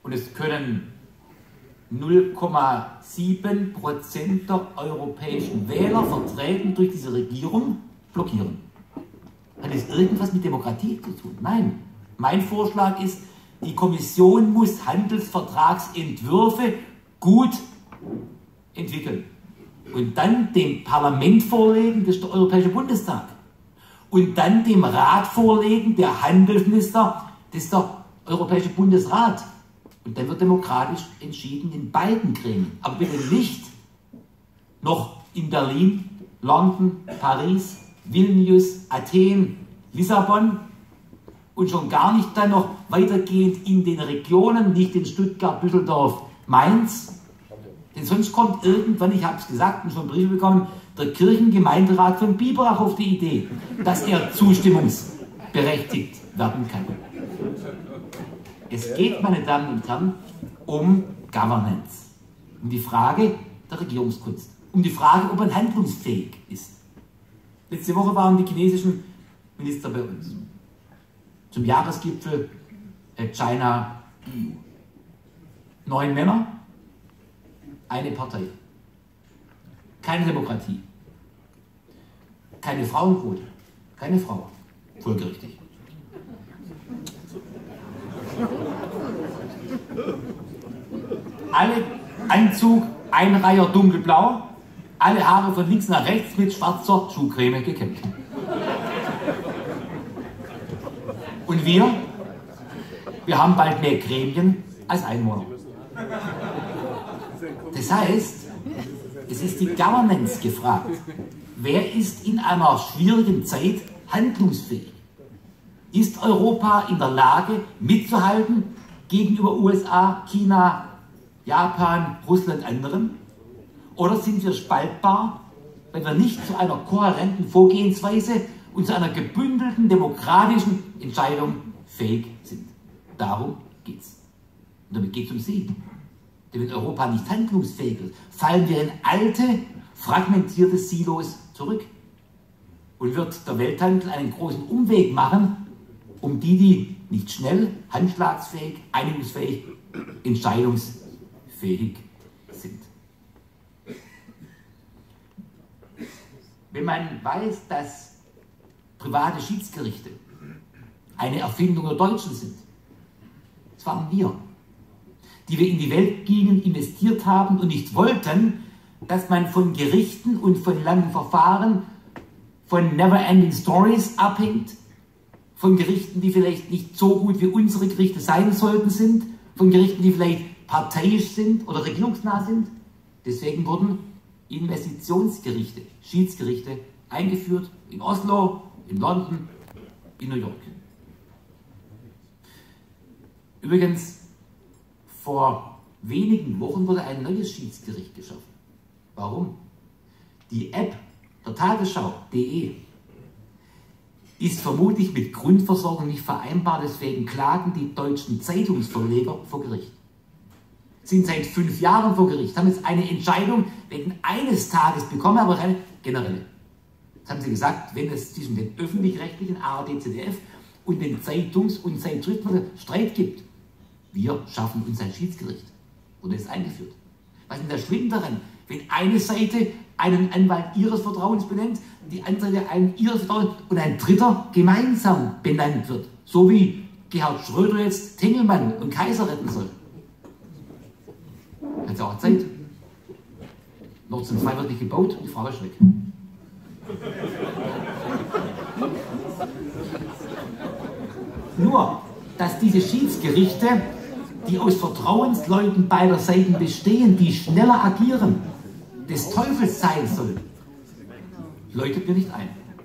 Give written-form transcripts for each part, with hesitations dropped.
und es können 0,7% der europäischen Wähler vertreten durch diese Regierung blockieren. Hat das irgendwas mit Demokratie zu tun? Nein. Mein Vorschlag ist, die Kommission muss Handelsvertragsentwürfe gut entwickeln und dann dem Parlament vorlegen, das ist der Europäische Bundestag, und dann dem Rat vorlegen, der Handelsminister, das ist der Europäische Bundesrat. Und dann wird demokratisch entschieden in beiden Gremien. Aber bitte nicht noch in Berlin, London, Paris, Vilnius, Athen, Lissabon und schon gar nicht dann noch weitergehend in den Regionen, nicht in Stuttgart, Düsseldorf, Mainz. Denn sonst kommt irgendwann, ich habe es gesagt und schon Briefe bekommen, der Kirchengemeinderat von Biberach auf die Idee, dass er zustimmungsberechtigt werden kann. Es geht, meine Damen und Herren, um Governance, um die Frage der Regierungskunst, um die Frage, ob man handlungsfähig ist. Letzte Woche waren die chinesischen Minister bei uns zum Jahresgipfel China-EU. 9 Männer, eine Partei, keine Demokratie, keine Frauenquote, keine Frau, folgerichtig. Alle Anzug, Einreiher dunkelblau, alle Haare von links nach rechts mit schwarzer Schuhcreme gekämmt. Und wir haben bald mehr Gremien als Einwohner. Das heißt, es ist die Governance gefragt. Wer ist in einer schwierigen Zeit handlungsfähig? Ist Europa in der Lage, mitzuhalten gegenüber USA, China, Japan, Russland, anderen? Oder sind wir spaltbar, wenn wir nicht zu einer kohärenten Vorgehensweise und zu einer gebündelten demokratischen Entscheidung fähig sind? Darum geht es. Und damit geht es um Sie. Denn wenn Europa nicht handlungsfähig ist, fallen wir in alte, fragmentierte Silos zurück. Und wird der Welthandel einen großen Umweg machen, um die nicht schnell, handschlagsfähig, einigungsfähig, entscheidungsfähig sind. Wenn man weiß, dass private Schiedsgerichte eine Erfindung der Deutschen sind, das waren wir, die wir in die Welt gingen, investiert haben und nicht wollten, dass man von Gerichten und von langen Verfahren, von Never-Ending Stories abhängt, von Gerichten, die vielleicht nicht so gut wie unsere Gerichte sein sollten sind, von Gerichten, die vielleicht parteiisch sind oder regierungsnah sind. Deswegen wurden Investitionsgerichte, Schiedsgerichte eingeführt in Oslo, in London, in New York. Übrigens, vor wenigen Wochen wurde ein neues Schiedsgericht geschaffen. Warum? Die App der Tagesschau.de ist vermutlich mit Grundversorgung nicht vereinbar, deswegen klagen die deutschen Zeitungsverleger vor Gericht. Sind seit 5 Jahren vor Gericht, haben jetzt eine Entscheidung wegen eines Tages bekommen, aber keine generelle. Jetzt haben sie gesagt, wenn es zwischen den öffentlich-rechtlichen ARD, ZDF und den Zeitungs- und Zeitschriften Streit gibt, wir schaffen uns ein Schiedsgericht. Wurde es eingeführt. Was ist denn das Schlimme daran, wenn eine Seite einen Anwalt ihres Vertrauens benennt, die andere Seite einen ihres Vertrauens und ein dritter gemeinsam benannt wird? So wie Gerhard Schröder jetzt Tengelmann und Kaiser retten soll. Hat es auch Zeit. Nord Stream 2 wird nicht gebaut und die Frau ist weg. Nur, dass diese Schiedsgerichte, die aus Vertrauensleuten beider Seiten bestehen, die schneller agieren, des Teufels sein sollen, leuchtet mir nicht ein.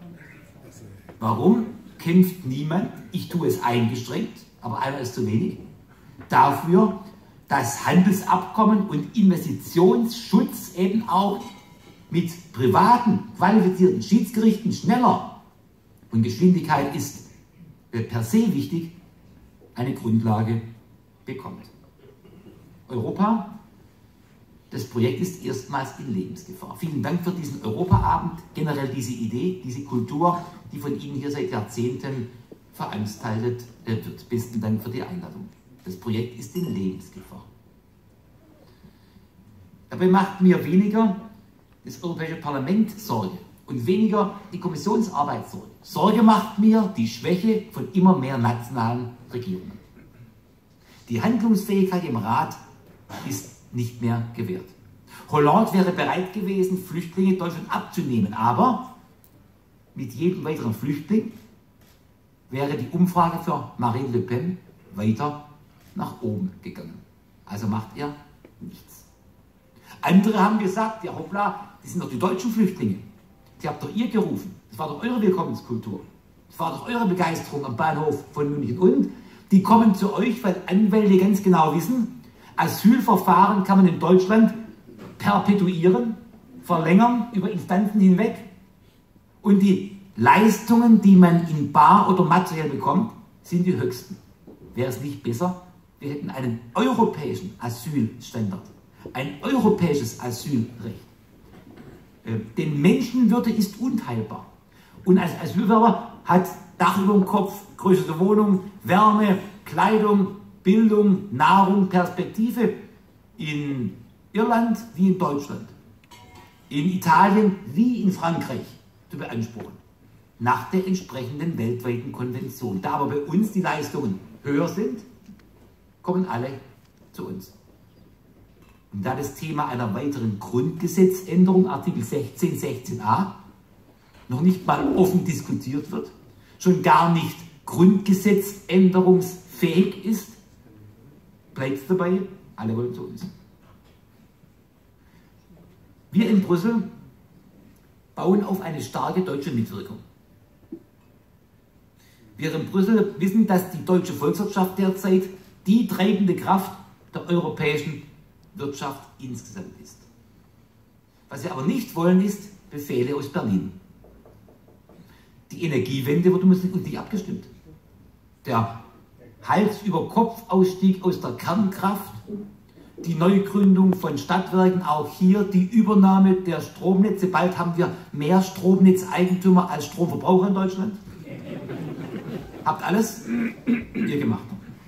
Warum kämpft niemand, ich tue es eingeschränkt, aber einer ist zu wenig, dafür, dass Handelsabkommen und Investitionsschutz eben auch mit privaten, qualifizierten Schiedsgerichten schneller, und Geschwindigkeit ist per se wichtig, eine Grundlage bekommt. Europa, das Projekt ist erstmals in Lebensgefahr. Vielen Dank für diesen Europaabend, generell diese Idee, diese Kultur, die von Ihnen hier seit Jahrzehnten veranstaltet wird. Besten Dank für die Einladung. Das Projekt ist in Lebensgefahr. Dabei macht mir weniger das Europäische Parlament Sorge und weniger die Kommissionsarbeit Sorge. Sorge macht mir die Schwäche von immer mehr nationalen Regierungen. Die Handlungsfähigkeit im Rat ist nicht mehr gewährt. Hollande wäre bereit gewesen, Flüchtlinge in Deutschland abzunehmen, aber mit jedem weiteren Flüchtling wäre die Umfrage für Marine Le Pen weiter nach oben gegangen. Also macht er nichts. Andere haben gesagt, ja hoppla, das sind doch die deutschen Flüchtlinge. Die habt doch ihr gerufen. Das war doch eure Willkommenskultur. Das war doch eure Begeisterung am Bahnhof von München. Und die kommen zu euch, weil Anwälte ganz genau wissen, Asylverfahren kann man in Deutschland perpetuieren, verlängern über Instanzen hinweg. Und die Leistungen, die man in bar oder materiell bekommt, sind die höchsten. Wäre es nicht besser, wir hätten einen europäischen Asylstandard, ein europäisches Asylrecht. Denn Menschenwürde ist unteilbar. Und als Asylbewerber hat Dach über dem Kopf, größere Wohnung, Wärme, Kleidung, Bildung, Nahrung, Perspektive in Irland wie in Deutschland, in Italien wie in Frankreich zu beanspruchen, nach der entsprechenden weltweiten Konvention. Da aber bei uns die Leistungen höher sind, kommen alle zu uns. Und da das Thema einer weiteren Grundgesetzänderung, Artikel 16, 16a, noch nicht mal offen diskutiert wird, schon gar nicht grundgesetzänderungsfähig ist, bleibt es dabei, alle wollen zu uns. Wir in Brüssel bauen auf eine starke deutsche Mitwirkung. Wir in Brüssel wissen, dass die deutsche Volkswirtschaft derzeit die treibende Kraft der europäischen Wirtschaft insgesamt ist. Was wir aber nicht wollen, ist Befehle aus Berlin. Die Energiewende wurde uns nicht abgestimmt. Der Hals-über-Kopf-Ausstieg aus der Kernkraft, die Neugründung von Stadtwerken, auch hier die Übernahme der Stromnetze. Bald haben wir mehr Stromnetzeigentümer als Stromverbraucher in Deutschland. Habt alles ihr gemacht.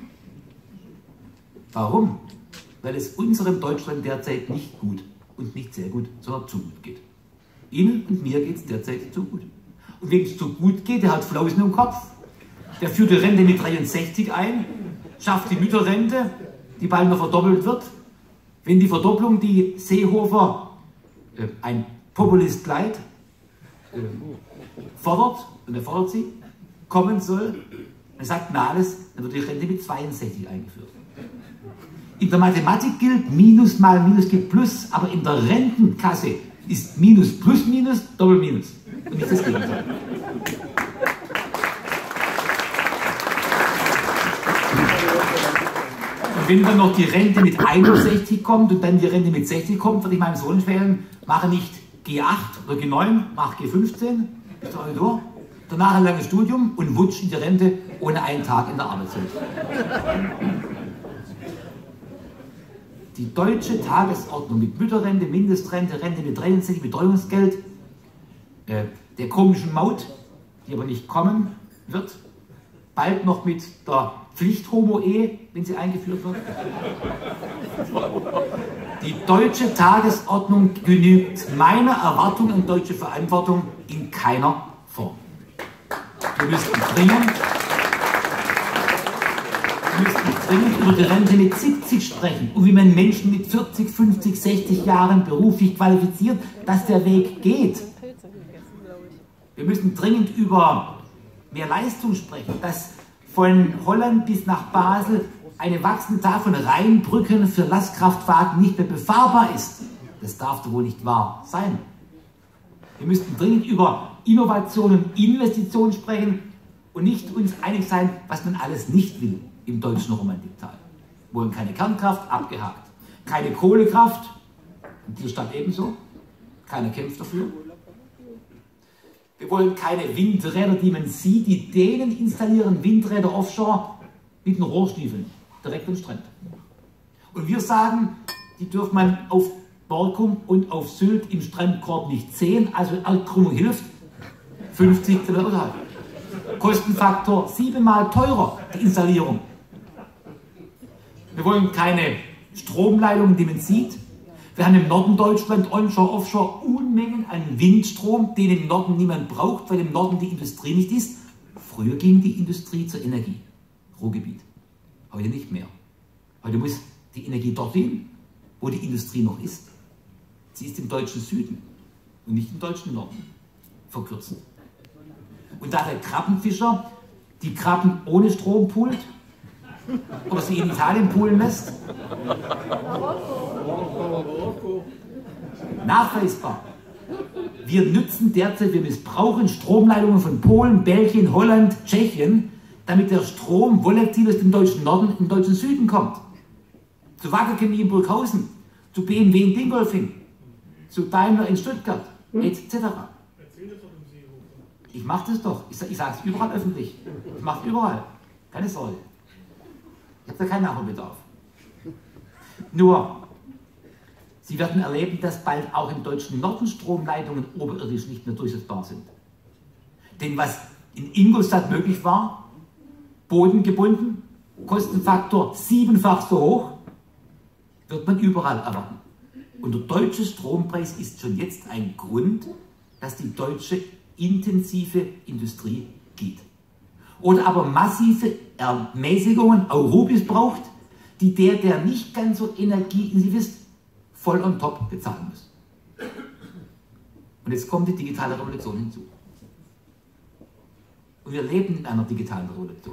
Warum? Weil es unserem Deutschland derzeit nicht gut und nicht sehr gut, sondern zu gut geht. Ihnen und mir geht es derzeit zu gut. Und wem es zu gut geht, der hat Flausen im Kopf. Der führt die Rente mit 63 ein, schafft die Mütterrente, die bald noch verdoppelt wird. Wenn die Verdopplung, die Seehofer, ein Populist Light, fordert, und er fordert sie, kommen soll, er sagt Nahles, dann wird die Rente mit 62 eingeführt. In der Mathematik gilt, Minus mal Minus gibt Plus, aber in der Rentenkasse ist Minus plus Minus Doppel Minus. Und nicht das Gegenteil. Und wenn dann noch die Rente mit 61 kommt und dann die Rente mit 60 kommt, würde ich meinem Sohn empfehlen, mache nicht G8 oder G9, mach G15, bist du durch. Danach ein langes Studium und wutsch in die Rente ohne einen Tag in der Arbeitswelt. Die deutsche Tagesordnung mit Mütterrente, Mindestrente, Rente mit 63, Betreuungsgeld, der komischen Maut, die aber nicht kommen wird, bald noch mit der Pflicht-Homo-Ehe, wenn sie eingeführt wird. Die deutsche Tagesordnung genügt meiner Erwartung an deutsche Verantwortung in keiner Form. Wir müssten dringend über die Rente mit 70 sprechen und wie man Menschen mit 40, 50, 60 Jahren beruflich qualifiziert, dass der Weg geht. Wir müssen dringend über mehr Leistung sprechen, dass von Holland bis nach Basel eine wachsende Zahl von Rheinbrücken für Lastkraftwagen nicht mehr befahrbar ist. Das darf doch wohl nicht wahr sein. Wir müssten dringend über Innovation und Investition sprechen und nicht uns einig sein, was man alles nicht will im deutschen Romantiktal. Wir wollen keine Kernkraft, abgehakt. Keine Kohlekraft, in dieser Stadt ebenso. Keiner kämpft dafür. Wir wollen keine Windräder, die man sieht. Die Dänen installieren Windräder offshore mit den Rohrstiefeln, direkt am Strand. Und wir sagen, die dürfen man auf Borkum und auf Sylt im Strandkorb nicht sehen. Also Erdkrümmung hilft. 50 Kilometer außerhalb. Kostenfaktor 7-mal teurer, die Installierung. Wir wollen keine Stromleitungen, die man sieht. Wir haben im Norden Deutschland onshore, offshore Unmengen an Windstrom, den im Norden niemand braucht, weil im Norden die Industrie nicht ist. Früher ging die Industrie zur Energie, Ruhrgebiet. Heute nicht mehr. Heute muss die Energie dorthin, wo die Industrie noch ist. Sie ist im deutschen Süden und nicht im deutschen Norden. Verkürzt. Und da der Krabbenfischer die Krabben ohne Strom poolt oder sie in Italien poolen lässt, nachweisbar. Wir nützen derzeit, wir missbrauchen Stromleitungen von Polen, Belgien, Holland, Tschechien, damit der Strom volatil aus dem deutschen Norden in den deutschen Süden kommt. Zu Wacker Chemie in Burghausen, zu BMW in Dingolfing, zu Daimler in Stuttgart, etc. Ich mache das doch. Ich sage es überall öffentlich. Ich mache es überall. Keine Sorge. Ich habe da keinen Nachholbedarf. Nur, Sie werden erleben, dass bald auch im deutschen Norden Stromleitungen oberirdisch nicht mehr durchsetzbar sind. Denn was in Ingolstadt möglich war, bodengebunden, Kostenfaktor 7-fach so hoch, wird man überall erwarten. Und der deutsche Strompreis ist schon jetzt ein Grund, dass die deutsche intensive Industrie geht. Oder aber massive Ermäßigungen, Eurobis braucht, die der nicht ganz so energieintensiv ist, voll on top bezahlen muss. Und jetzt kommt die digitale Revolution hinzu. Und wir leben in einer digitalen Revolution.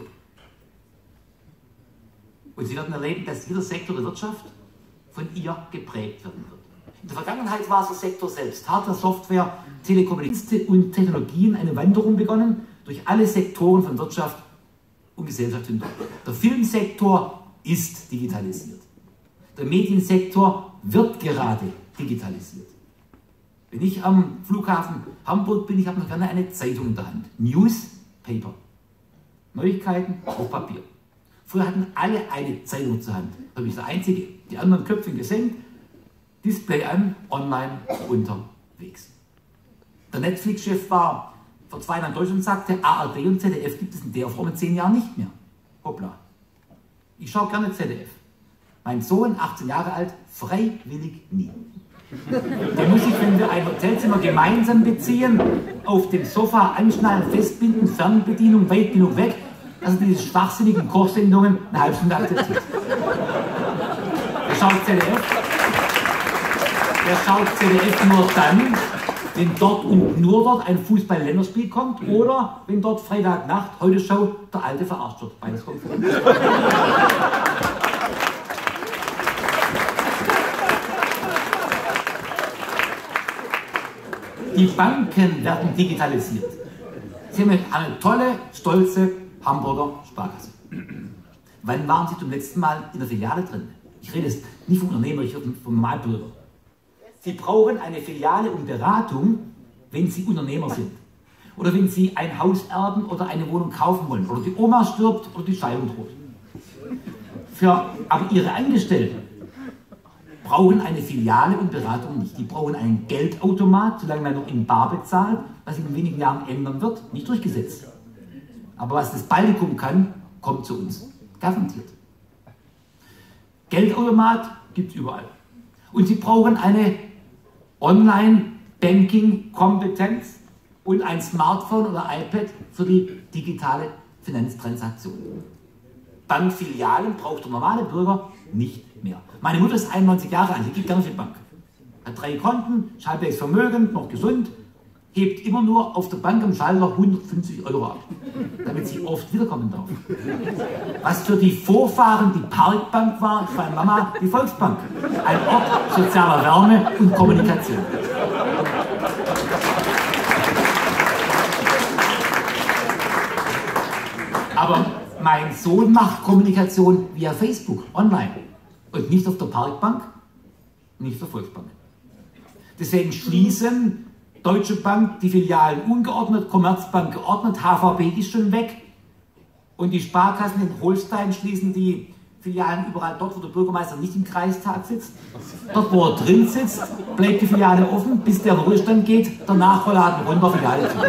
Und Sie werden erleben, dass jeder Sektor der Wirtschaft von ihr geprägt werden wird. In der Vergangenheit war es der Sektor selbst. Hardware, Software, Telekommunikation und Technologien eine Wanderung begonnen durch alle Sektoren von Wirtschaft und Gesellschaft hindurch. Der Filmsektor ist digitalisiert. Der Mediensektor wird gerade digitalisiert. Wenn ich am Flughafen Hamburg bin, ich habe noch gerne eine Zeitung in der Hand. Newspaper. Neuigkeiten auf Papier. Früher hatten alle eine Zeitung zur Hand. Da bin ich der Einzige. Die anderen Köpfchen gesenkt, Display an, online unterwegs. Der Netflix-Chef war vor 2 Jahren in Deutschland und sagte, ARD und ZDF gibt es in der Form in 10 Jahren nicht mehr. Hoppla. Ich schaue gerne ZDF. Mein Sohn, 18 Jahre alt, freiwillig nie. Den muss ich, wenn wir ein Hotelzimmer gemeinsam beziehen, auf dem Sofa anschnallen, festbinden, Fernbedienung weit genug weg, dass er diese schwachsinnigen Kochsendungen eine halbe Stunde akzeptiert. Er schaut ZDF nur dann, wenn dort und nur dort ein Fußball-Länderspiel kommt oder wenn dort Freitagnacht, heute Show, der Alte verarscht wird. Beides kommt vor. Die Banken werden digitalisiert. Sie haben eine tolle, stolze Hamburger Sparkasse. Wann waren Sie zum letzten Mal in der Filiale drin? Ich rede jetzt nicht vom Unternehmer, ich rede vom Normalbürger. Sie brauchen eine Filiale und Beratung, wenn Sie Unternehmer sind. Oder wenn Sie ein Haus erben oder eine Wohnung kaufen wollen. Oder die Oma stirbt oder die Scheidung droht. Aber Ihre Angestellten brauchen eine Filiale und Beratung nicht. Die brauchen einen Geldautomat, solange man noch in Bar bezahlt, was sich in wenigen Jahren ändern wird, nicht durchgesetzt. Aber was das Baltikum kann, kommt zu uns. Garantiert. Geldautomat gibt es überall. Und Sie brauchen eine Online-Banking-Kompetenz und ein Smartphone oder iPad für die digitale Finanztransaktion. Bankfilialen braucht der normale Bürger nicht mehr. Meine Mutter ist 91 Jahre alt, die gibt gerne für die Bank. Hat 3 Konten, ist halbwegs vermögend, noch gesund, hebt immer nur auf der Bank am Schalter 150 € ab, damit sie oft wiederkommen darf. Was für die Vorfahren die Parkbank war, für meine Mama die Volksbank. Ein Ort sozialer Wärme und Kommunikation. Aber mein Sohn macht Kommunikation via Facebook, online. Und nicht auf der Parkbank, nicht der Volksbank. Deswegen schließen Deutsche Bank die Filialen ungeordnet, Commerzbank geordnet, HVB ist schon weg. Und die Sparkassen in Holstein schließen die Filialen überall dort, wo der Bürgermeister nicht im Kreistag sitzt. Dort, wo er drin sitzt, bleibt die Filiale offen, bis der in den Ruhestand geht, danach Rollladen runter, Filiale zu.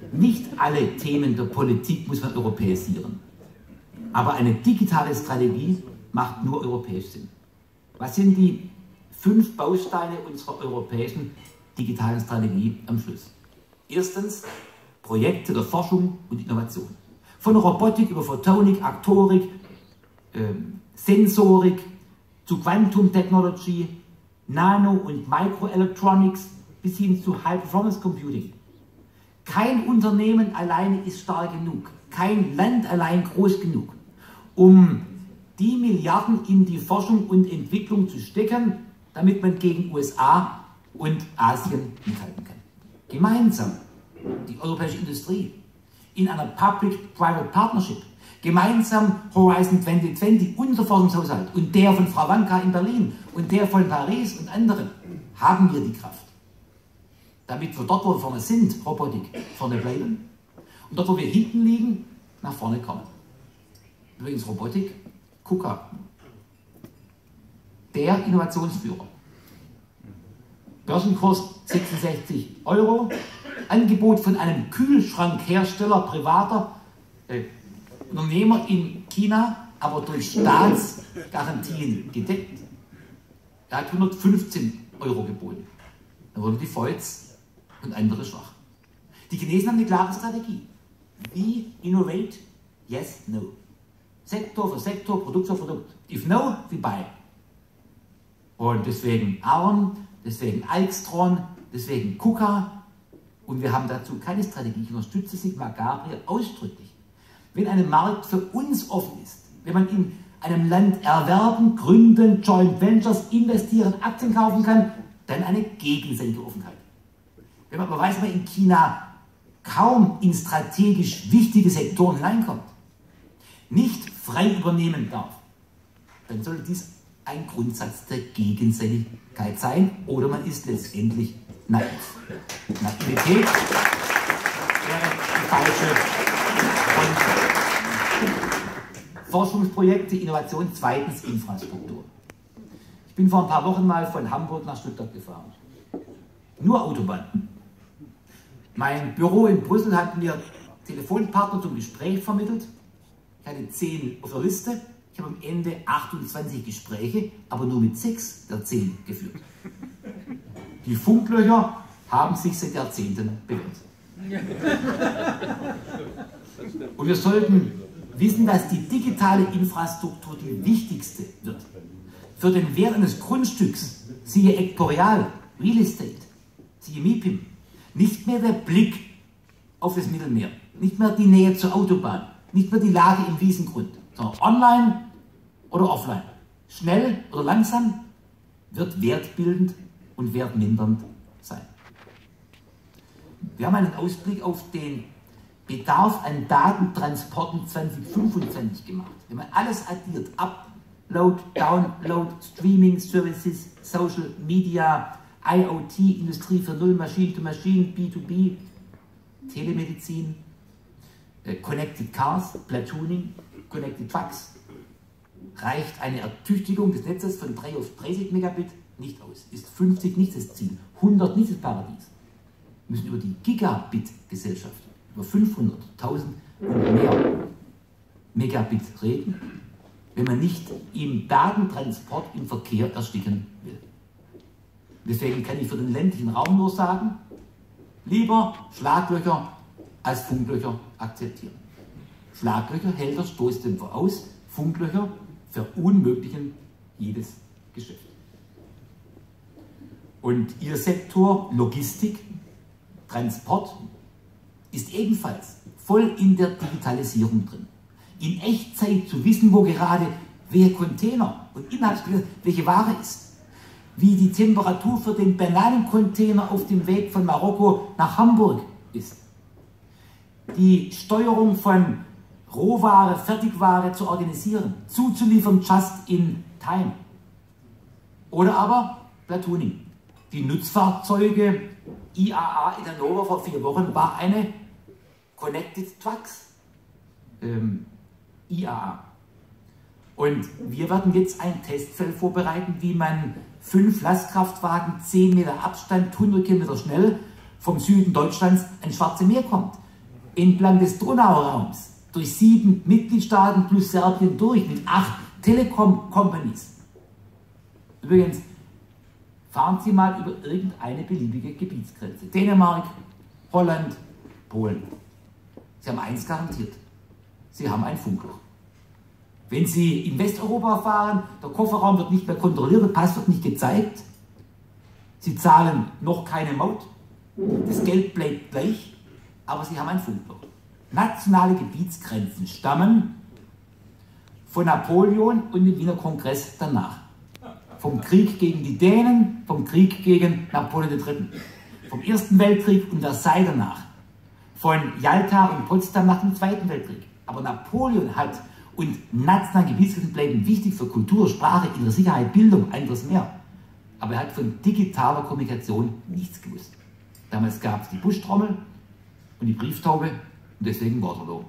Nicht alle Themen der Politik muss man europäisieren. Aber eine digitale Strategie macht nur europäisch Sinn. Was sind die 5 Bausteine unserer europäischen digitalen Strategie am Schluss? Erstens, Projekte der Forschung und Innovation. Von Robotik über Photonik, Aktorik, Sensorik zu Quantum Technology, Nano- und Microelectronics bis hin zu High-Performance Computing. Kein Unternehmen alleine ist stark genug, kein Land allein groß genug, um die Milliarden in die Forschung und Entwicklung zu stecken, damit man gegen USA und Asien mithalten kann. Gemeinsam, die europäische Industrie, in einer Public-Private Partnership, gemeinsam Horizon 2020, unser Forschungshaushalt und der von Frau Wanka in Berlin und der von Paris und anderen, haben wir die Kraft. Damit wir dort, wo wir vorne sind, Robotik, vorne bleiben und dort, wo wir hinten liegen, nach vorne kommen. Übrigens Robotik, KUKA, der Innovationsführer. Börsenkurs 66 €, Angebot von einem Kühlschrankhersteller, privater Unternehmer in China, aber durch Staatsgarantien gedeckt. Er hat 115 € geboten. Dann wurden die Feuz und andere schwach. Die Chinesen haben eine klare Strategie. We innovate, yes, no. Sektor für Sektor, Produkt für Produkt. If no, we buy. Und deswegen ARM, deswegen Alxtron, deswegen KUKA. Und wir haben dazu keine Strategie. Ich unterstütze Sigmar Gabriel ausdrücklich. Wenn ein Markt für uns offen ist, wenn man in einem Land erwerben, gründen, Joint Ventures, investieren, Aktien kaufen kann, dann eine gegenseitige Offenheit. Wenn man aber weiß, dass man in China kaum in strategisch wichtige Sektoren hineinkommt, nicht frei übernehmen darf, dann sollte dies ein Grundsatz der Gegenseitigkeit sein oder man ist letztendlich naiv. Naivität wäre die falsche Grundsatz. Forschungsprojekte, Innovation, zweitens Infrastruktur. Ich bin vor ein paar Wochen mal von Hamburg nach Stuttgart gefahren. Nur Autobahn. Mein Büro in Brüssel hat mir Telefonpartner zum Gespräch vermittelt. Ich hatte 10 auf der Liste. Ich habe am Ende 28 Gespräche, aber nur mit 6 der 10 geführt. Die Funklöcher haben sich seit Jahrzehnten bewährt. Und wir sollten wissen, dass die digitale Infrastruktur die wichtigste wird. Für den Wert eines Grundstücks, siehe Ekporial, Real Estate, siehe MIPIM, nicht mehr der Blick auf das Mittelmeer, nicht mehr die Nähe zur Autobahn, nicht mehr die Lage im Wiesengrund, sondern online oder offline, schnell oder langsam, wird wertbildend und wertmindernd sein. Wir haben einen Ausblick auf den Bedarf an Datentransporten 2025 gemacht. Wenn man alles addiert, Upload, Download, Streaming Services, Social Media, IoT, Industrie 4.0, Machine to Machine, B2B, Telemedizin, Connected Cars, Platooning, Connected Trucks, reicht eine Ertüchtigung des Netzes von 3 auf 30 Megabit nicht aus. Ist 50 nicht das Ziel, 100 nicht das Paradies. Wir müssen über die Gigabit-Gesellschaft, über 500, 1000 und mehr Megabit reden, wenn man nicht im Datentransport im Verkehr ersticken will. Deswegen kann ich für den ländlichen Raum nur sagen, lieber Schlaglöcher als Funklöcher akzeptieren. Schlaglöcher hält der Stoßdämpfer aus, Funklöcher verunmöglichen jedes Geschäft. Und Ihr Sektor Logistik, Transport ist ebenfalls voll in der Digitalisierung drin. In Echtzeit zu wissen, wo gerade welcher Container und Inhaltsstoffe, welche Ware ist. Wie die Temperatur für den Bananencontainer auf dem Weg von Marokko nach Hamburg ist. Die Steuerung von Rohware, Fertigware zu organisieren, zuzuliefern just in time. Oder aber Platooning. Die Nutzfahrzeuge IAA in Hannover vor 4 Wochen war eine Connected Trucks IAA. Und wir werden jetzt ein Testfeld vorbereiten, wie man 5 Lastkraftwagen, 10 Meter Abstand, 100 Kilometer schnell vom Süden Deutschlands ans Schwarze Meer kommt. entlang des Donauraums durch 7 Mitgliedstaaten plus Serbien durch mit 8 Telekom-Companies. Übrigens, fahren Sie mal über irgendeine beliebige Gebietsgrenze. Dänemark, Holland, Polen. Sie haben eins garantiert. Sie haben ein Funkloch. Wenn Sie in Westeuropa fahren, der Kofferraum wird nicht mehr kontrolliert, der Pass wird nicht gezeigt. Sie zahlen noch keine Maut. Das Geld bleibt gleich, aber Sie haben ein Funkloch. Nationale Gebietsgrenzen stammen von Napoleon und dem Wiener Kongress danach. Vom Krieg gegen die Dänen, vom Krieg gegen Napoleon III., vom Ersten Weltkrieg und Versailles danach, von Jalta und Potsdam nach dem Zweiten Weltkrieg. Aber Napoleon hat, und nationale Gebietsgrenzen bleiben wichtig für Kultur, Sprache, innere Sicherheit, Bildung, anderes mehr. Aber er hat von digitaler Kommunikation nichts gewusst. Damals gab es die Buschtrommel und die Brieftaube und deswegen Waterloo.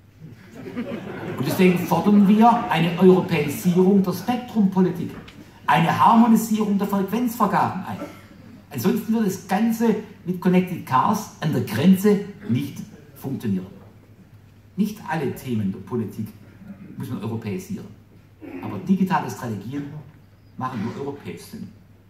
Und deswegen fordern wir eine Europäisierung der Spektrumpolitik, eine Harmonisierung der Frequenzvergaben ein. Ansonsten wird das Ganze mit Connected Cars an der Grenze nicht funktionieren. Nicht alle Themen der Politik muss man europäisieren. Aber digitale Strategien machen nur europäisch Sinn.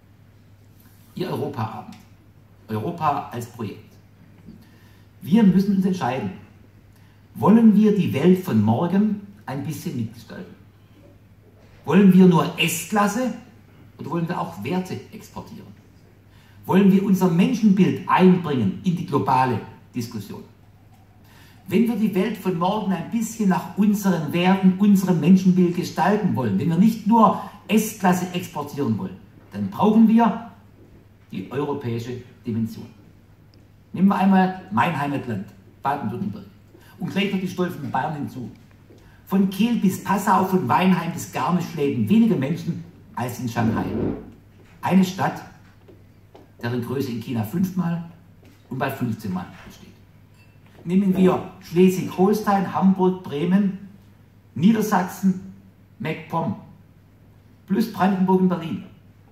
Ihr Europaabend. Europa als Projekt. Wir müssen uns entscheiden. Wollen wir die Welt von morgen ein bisschen mitgestalten? Wollen wir nur S-Klasse oder wollen wir auch Werte exportieren? Wollen wir unser Menschenbild einbringen in die globale Diskussion? Wenn wir die Welt von morgen ein bisschen nach unseren Werten, unserem Menschenbild gestalten wollen, wenn wir nicht nur S-Klasse exportieren wollen, dann brauchen wir die europäische Dimension. Nehmen wir einmal mein Heimatland, Baden-Württemberg, und gleich noch die stolzen Bayern hinzu. Von Kehl bis Passau, von Weinheim bis Garmisch leben weniger Menschen als in Shanghai. Eine Stadt, deren Größe in China 5-mal und bald 15-mal besteht. Nehmen wir Schleswig-Holstein, Hamburg, Bremen, Niedersachsen, MacPom, plus Brandenburg und Berlin.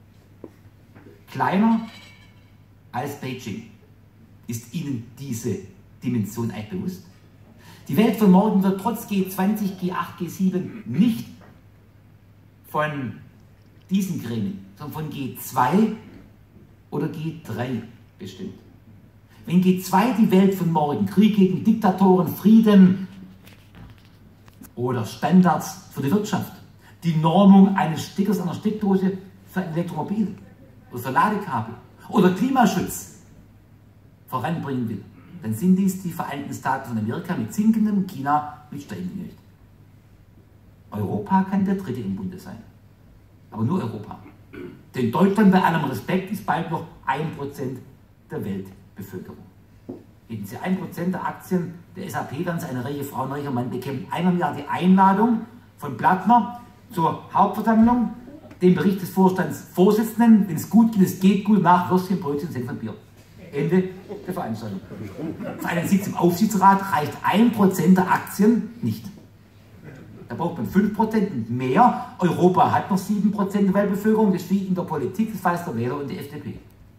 Kleiner als Beijing. Ist Ihnen diese Dimension eigentlich bewusst? Die Welt von morgen wird trotz G20, G8, G7 nicht von diesen Gremien, sondern von G2 oder G3 bestimmt. Wenn G2 die Welt von morgen, Krieg gegen Diktatoren, Frieden oder Standards für die Wirtschaft, die Normung eines Stickers an der Steckdose für ein Elektromobil oder für Ladekabel oder Klimaschutz voranbringen will, dann sind dies die Vereinigten Staaten von Amerika mit sinkendem, China mit steigendem Gewicht. Europa kann der Dritte im Bunde sein, aber nur Europa. Denn Deutschland, bei allem Respekt, ist bald noch 1% der Weltbevölkerung. Hätten Sie 1% der Aktien der SAP, wären Sie eine reiche Frau, ein reicher Mann, bekämen einmal im Jahr die Einladung von Plattner zur Hauptversammlung, den Bericht des Vorstandsvorsitzenden, wenn es gut geht, es geht gut, nach Würstchen, Brötchen, Senf und Bier. Ende der Veranstaltung. Für einen Sitz im Aufsichtsrat reicht 1% der Aktien nicht. Da braucht man 5% und mehr. Europa hat noch 7% der Weltbevölkerung. Das ist wie in der Politik, das weiß der Wähler und die FDP.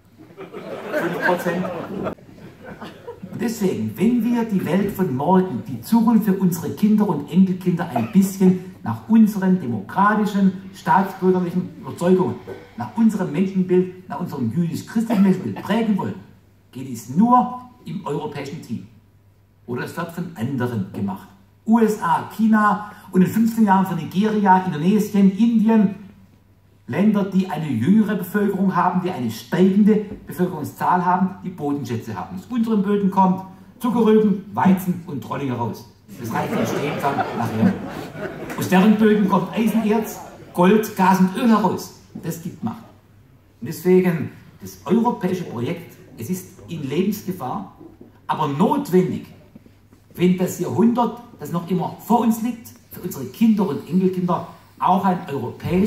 5%. Und deswegen, wenn wir die Welt von morgen, die Zukunft für unsere Kinder und Enkelkinder ein bisschen nach unseren demokratischen, staatsbürgerlichen Überzeugungen, nach unserem Menschenbild, nach unserem jüdisch-christlichen Menschenbild prägen wollen, geht es nur im europäischen Team. Oder es wird von anderen gemacht. USA, China und in 15 Jahren von Nigeria, Indonesien, Indien. Länder, die eine jüngere Bevölkerung haben, die eine steigende Bevölkerungszahl haben, die Bodenschätze haben. Aus unseren Böden kommt Zuckerrüben, Weizen und Trollinger raus. Das reicht dann stehen dann nachher. Aus deren Böden kommt Eisenerz, Gold, Gas und Öl heraus. Das gibt Macht. Und deswegen das europäische Projekt, es ist in Lebensgefahr, aber notwendig, wenn das Jahrhundert, das noch immer vor uns liegt, für unsere Kinder und Enkelkinder auch ein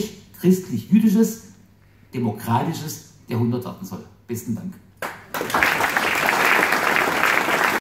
europäisch-christlich-jüdisches, demokratisches Jahrhundert werden soll. Besten Dank.